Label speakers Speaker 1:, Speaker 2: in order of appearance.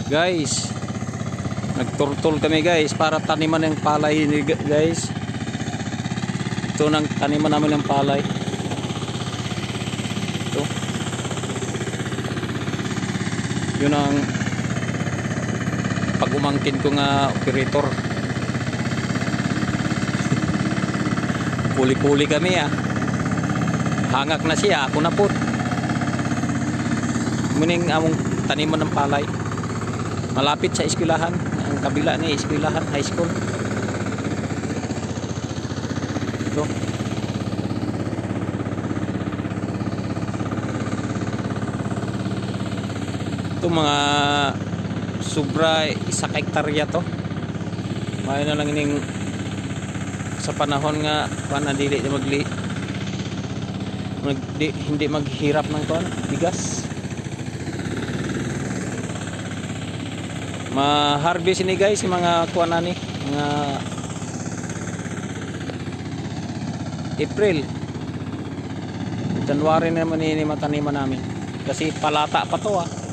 Speaker 1: Guys, nagturtol kami guys para taniman ng palay ni guys. Ito nang taniman namin ng palay. Ito. Yun ang pag-umangkin ko nga operator. Puli-puli kami ah. Hangak na siya, ako na po. Muning among taniman ng palay. Malapit sa eskwelahan, ang kabila ni eskwelahan, high school. Ito. Ito mga sobra 1 hektarya to. May na lang ining sa panahon nga panadili na hindi maghirap ng kuan bigas. Ma-harvest ini guys yung mga kuan ani, mga April, January naman ini mataniman namin kasi palata pa to ah.